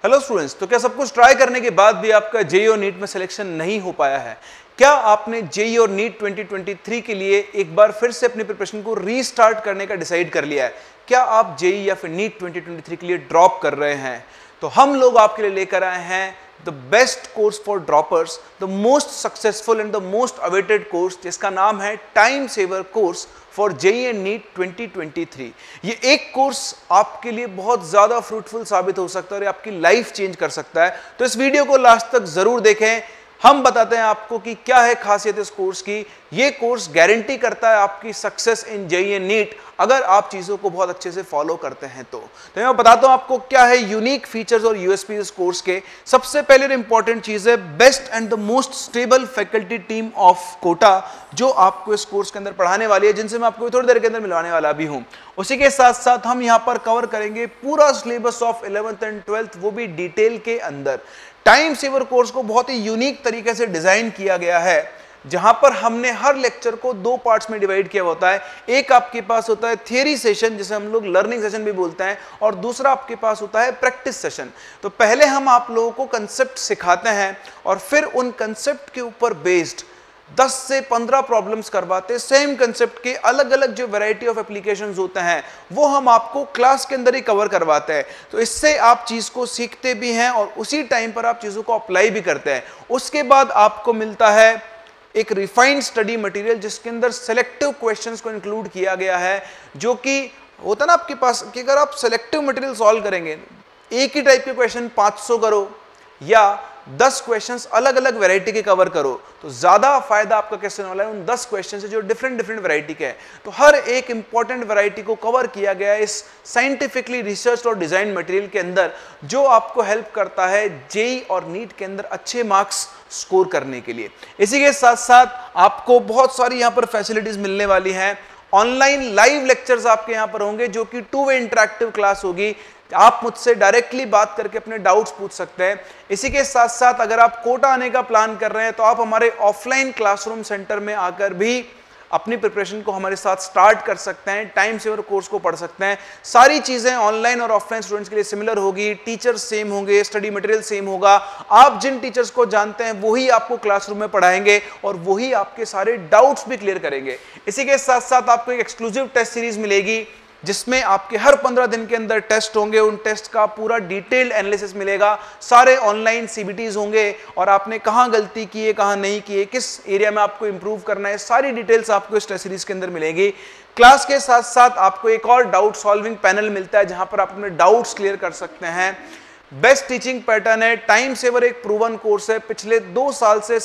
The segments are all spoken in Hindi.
हेलो स्टूडेंट्स, तो क्या सब कुछ ट्राई करने के बाद भी आपका जेईई और नीट में सिलेक्शन नहीं हो पाया है? क्या आपने जेईई और नीट 2023 के लिए एक बार फिर से अपनी प्रिपरेशन को रीस्टार्ट करने का डिसाइड कर लिया है? क्या आप जेईई या फिर नीट 2023 के लिए ड्रॉप कर रहे हैं? तो हम लोग आपके लिए लेकर आए हैं the best course for droppers, the most successful and the most awaited course, जिसका नाम है time saver course for JEE and NEET 2023। ये एक कोर्स आपके लिए बहुत ज्यादा फ्रूटफुल साबित हो सकता है और आपकी लाइफ चेंज कर सकता है। तो इस वीडियो को लास्ट तक जरूर देखें। हम बताते हैं आपको कि क्या है खासियत इस कोर्स की। ये कोर्स गारंटी करता है आपकी success in JEE and NEET, अगर आप चीजों को बहुत अच्छे से फॉलो करते हैं तो मैं बताता हूं आपको क्या है यूनिक फीचर्स और यूएसपी इस कोर्स के। सबसे पहले इंपॉर्टेंट चीज है best and the most stable faculty team of Kota, जो आपको इस कोर्स के अंदर पढ़ाने वाली है, जिनसे मैं आपको थोड़ी देर के अंदर मिलवाने वाला भी हूं। उसी के साथ साथ हम यहां पर कवर करेंगे पूरा syllabus of 11th and 12th, वो भी डिटेल के अंदर। टाइम सेवर कोर्स को बहुत ही यूनिक तरीके से डिजाइन किया गया है, जहां पर हमने हर लेक्चर को दो पार्ट्स में डिवाइड किया होता है। एक आपके पास होता है थियरी सेशन, जिसे हम लोग लर्निंग सेशन भी बोलते हैं, और दूसरा आपके पास होता है प्रैक्टिस सेशन। तो पहले हम आप लोगों को कंसेप्ट सिखाते हैं और फिर उन कंसेप्ट के ऊपर बेस्ड 10 से 15 प्रॉब्लम्स करवाते हैं। सेम कंसेप्ट के अलग अलग जो वैरायटी ऑफ एप्लीकेशंस होते हैं वो हम आपको क्लास के अंदर ही कवर करवाते हैं। तो इससे आप चीज को सीखते भी हैं और उसी टाइम पर आप चीजों को अप्लाई भी करते हैं। उसके बाद आपको मिलता है एक रिफाइंड स्टडी मटेरियल, जिसके अंदर सेलेक्टिव क्वेश्चंस को इंक्लूड किया गया है, जो कि होता ना आपके पास कि अगर आप सेलेक्टिव मटेरियल सॉल्व करेंगे, एक ही टाइप के क्वेश्चन 500 करो या 10 क्वेश्चंस अलग अलग वैरायटी के कवर करो, तो ज्यादा फायदा आपका कैसे होने वाला है उन 10 क्वेश्चन से जो डिफरेंट वैरायटी के हैं। तो हर एक इंपॉर्टेंट वैरायटी को कवर किया गया है इस साइंटिफिकली रिसर्च और डिजाइन मटेरियल के अंदर, जो आपको हेल्प करता है जेईई और नीट के अंदर अच्छे मार्क्स स्कोर करने के लिए। इसी के साथ साथ आपको बहुत सारी यहां पर फैसिलिटीज मिलने वाली हैं। ऑनलाइन लाइव लेक्चर्स आपके यहां पर होंगे, जो कि 2-वे इंटरैक्टिव क्लास होगी। आप मुझसे डायरेक्टली बात करके अपने डाउट्स पूछ सकते हैं। इसी के साथ साथ अगर आप कोटा आने का प्लान कर रहे हैं तो आप हमारे ऑफलाइन क्लासरूम सेंटर में आकर भी अपनी प्रिपरेशन को हमारे साथ स्टार्ट कर सकते हैं, टाइम सेवर कोर्स को पढ़ सकते हैं। सारी चीजें ऑनलाइन और ऑफलाइन स्टूडेंट्स के लिए सिमिलर होगी, टीचर्स सेम होंगे, स्टडी मटेरियल सेम होगा। आप जिन टीचर्स को जानते हैं वही आपको क्लासरूम में पढ़ाएंगे और वही आपके सारे डाउट्स भी क्लियर करेंगे। इसी के साथ साथ आपको एक एक्सक्लूसिव टेस्ट सीरीज मिलेगी, जिसमें आपके हर 15 दिन के अंदर टेस्ट होंगे। उन टेस्ट का पूरा डिटेल्ड एनालिसिस मिलेगा, सारे ऑनलाइन सीबीटीज होंगे और आपने कहां गलती की है, कहां नहीं की है, किस एरिया में आपको इंप्रूव करना है, सारी डिटेल्स आपको इस टेस्ट सीरीज के अंदर मिलेगी। क्लास के साथ साथ आपको एक और डाउट सॉल्विंग पैनल मिलता है, जहां पर आप अपने डाउट्स क्लियर कर सकते हैं। बेस्ट टीचिंग पैटर्न है। टाइम सेवर एक प्रूवन कोर्स है, पिछले 2 साल से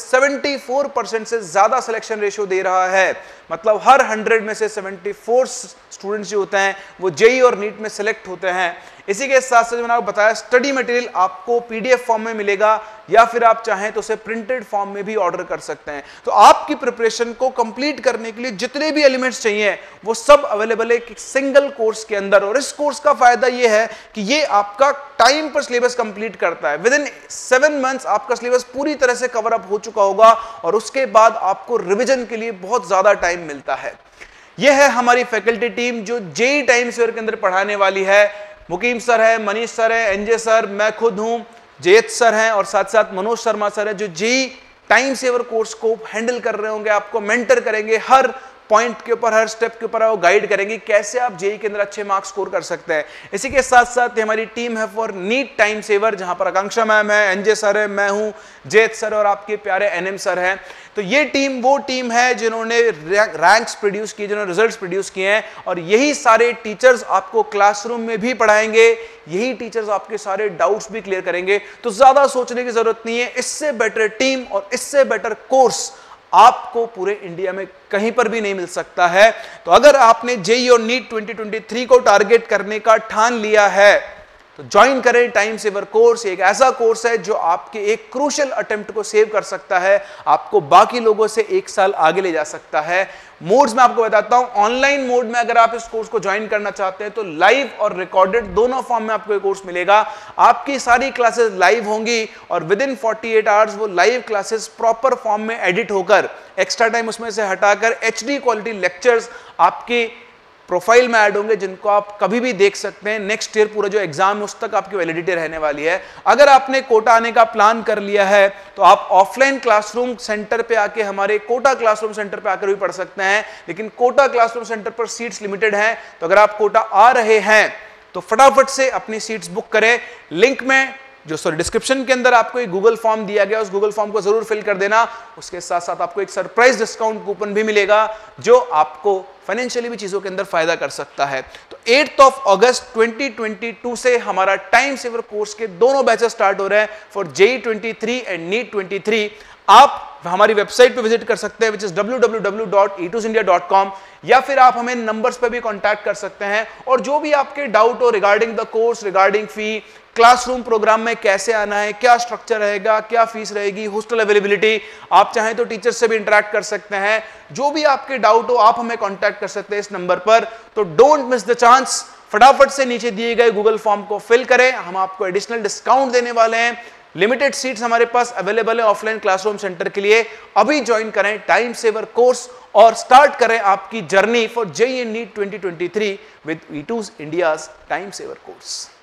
74% से ज्यादा सिलेक्शन रेशियो दे रहा है। मतलब हर 100 में से 74 स्टूडेंट्स जो होते हैं वो जेईई और नीट में सिलेक्ट होते हैं। इसी के साथ साथ मैंने आपको बताया स्टडी मटेरियल आपको पीडीएफ फॉर्म में मिलेगा, या फिर आप चाहें तो उसे प्रिंटेड फॉर्म में भी ऑर्डर कर सकते हैं। तो आपकी प्रिपरेशन को कंप्लीट करने के लिए जितने भी एलिमेंट्स चाहिए वो सब अवेलेबल है एक सिंगल कोर्स के अंदर। और इस कोर्स का फायदा ये है कि ये आपका टाइम पर सिलेबस कंप्लीट करता है। विद इन 7 मंथ्स आपका सिलेबस पूरी तरह से कवर अप हो चुका होगा और उसके बाद आपको रिविजन के लिए बहुत ज्यादा टाइम मिलता है। यह है हमारी फैकल्टी टीम जो जेईई टाइम सेवर के अंदर पढ़ाने वाली है। मुकीम सर है, मनीष सर है, एनजे सर, मैं खुद हूं, जयत सर हैं और साथ साथ मनोज शर्मा सर है, जो जेईई टाइम सेवर कोर्स को हैंडल कर रहे होंगे, आपको मेंटर करेंगे, हर पॉइंट के ऊपर, हर स्टेप के ऊपर वो गाइड करेंगे कैसे आप जेईई के अंदर अच्छे मार्क्स स्कोर कर सकते हैं। इसी के साथ साथ हमारी टीम है फॉर नीट टाइम सेवर, जहां पर आकांक्षा मैम है, एनजे सर है, मैं हूं, जयत सर और आपके प्यारे एनएम सर हैं। तो ये टीम वो टीम है जिन्होंने रैंक्स प्रोड्यूस किए, जिन्होंने रिजल्ट्स प्रोड्यूस किए हैं, और यही सारे टीचर्स आपको क्लासरूम में भी पढ़ाएंगे, यही टीचर्स आपके सारे डाउट्स भी क्लियर करेंगे। तो ज्यादा सोचने की जरूरत नहीं है, इससे बेटर टीम और इससे बेटर कोर्स आपको पूरे इंडिया में कहीं पर भी नहीं मिल सकता है। तो अगर आपने जेईई और नीट 2023 को टारगेट करने का ठान लिया है तो ज्वाइन करें टाइम सेवर कोर्स। एक ऐसा कोर्स है जो आपके एक क्रूशियल अटेम्प्ट को सेव कर सकता है, आपको बाकी लोगों से 1 साल आगे ले जा सकता है। मोड्स में आपको बताता हूं, ऑनलाइन मोड में अगर आप इस कोर्स को ज्वाइन करना चाहते हैं तो लाइव और रिकॉर्डेड दोनों फॉर्म में आपको ये कोर्स मिलेगा। आपकी सारी क्लासेस लाइव होंगी और विद इन 48 आवर्स वो लाइव क्लासेस प्रॉपर फॉर्म में एडिट होकर, एक्स्ट्रा टाइम उसमें से हटाकर HD क्वालिटी लेक्चर्स आपके प्रोफाइल में ऐड होंगे, जिनको आप कभी भी देख सकते हैं। नेक्स्ट ईयर पूरा जो एग्जाम है उस तक आपकी वैलिडिटी रहने वाली है। अगर आपने कोटा आने का प्लान कर लिया है तो आप ऑफलाइन क्लासरूम सेंटर पे आके, हमारे कोटा क्लासरूम सेंटर पे आकर भी पढ़ सकते हैं, लेकिन कोटा क्लासरूम सेंटर पर सीट्स लिमिटेड हैं। तो अगर आप कोटा आ रहे हैं तो फटाफट से अपनी सीट्स बुक करें। लिंक में डिस्क्रिप्शन के अंदर आपको एक गूगल फॉर्म दिया गया, उस गूगल फॉर्म को जरूर फिल कर देना। उसके साथ साथ आपको एक सरप्राइज डिस्काउंट कूपन भी मिलेगा जो आपको फाइनेंशियली भी चीजों के अंदर फायदा कर सकता है। तो 8 अगस्त 2022 से हमारा टाइम सेवर कोर्स के दोनों बैचेस स्टार्ट हो रहे हैं फॉर JEE 23 एंड NEET 23। आप हमारी वेबसाइट पे विजिट कर सकते हैं, विच इज www.e2india.com, या फिर आप हमें नंबर्स पे भी कांटेक्ट कर सकते हैं। और जो भी आपके डाउट हो regarding the course, regarding fee, classroom programme में कैसे आना है, क्या स्ट्रक्चर रहेगा, क्या फीस रहेगी, हॉस्टल अवेलेबिलिटी, आप चाहें तो टीचर से भी इंटरेक्ट कर सकते हैं। जो भी आपके डाउट हो आप हमें कांटेक्ट कर सकते हैं इस नंबर पर। तो डोंट मिस द चांस, फटाफट से नीचे दिए गए गूगल फॉर्म को फिल करें। हम आपको एडिशनल डिस्काउंट देने वाले हैं। लिमिटेड सीट्स हमारे पास अवेलेबल है ऑफलाइन क्लासरूम सेंटर के लिए। अभी ज्वाइन करें टाइम सेवर कोर्स और स्टार्ट करें आपकी journey for JEE NEET 2023 with E2 India's time saver course.